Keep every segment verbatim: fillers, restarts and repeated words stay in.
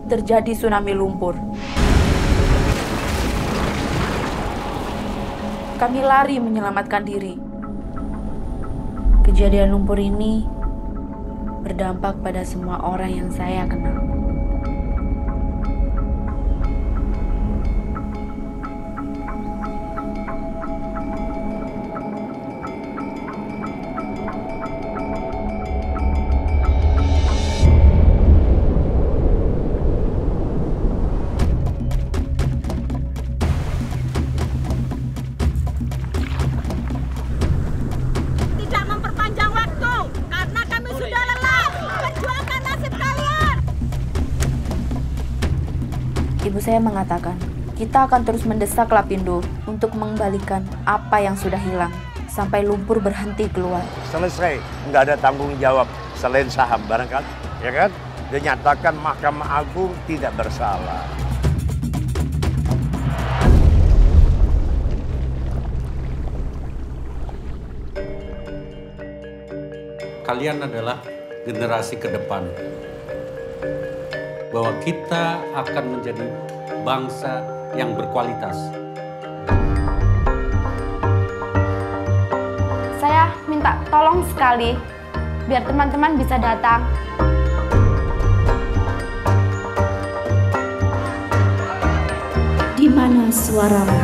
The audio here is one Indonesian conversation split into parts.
terjadi tsunami lumpur. Kami lari menyelamatkan diri. Kejadian lumpur ini berdampak pada semua orang yang saya kenal. Ibu saya mengatakan, kita akan terus mendesak Lapindo untuk mengembalikan apa yang sudah hilang sampai lumpur berhenti keluar. Selesai, nggak ada tanggung jawab selain saham barangkali, ya kan? Dinyatakan Mahkamah Agung tidak bersalah. Kalian adalah generasi ke depan. Bahwa kita akan menjadi bangsa yang berkualitas. Saya minta tolong sekali, biar teman-teman bisa datang. Di mana suaramu?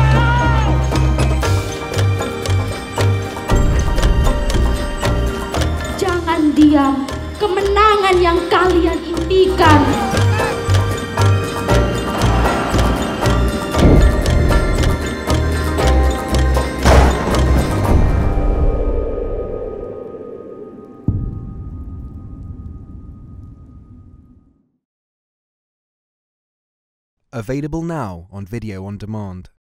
Jangan diam. Kemenangan yang kalian impikan. Available now on video on demand.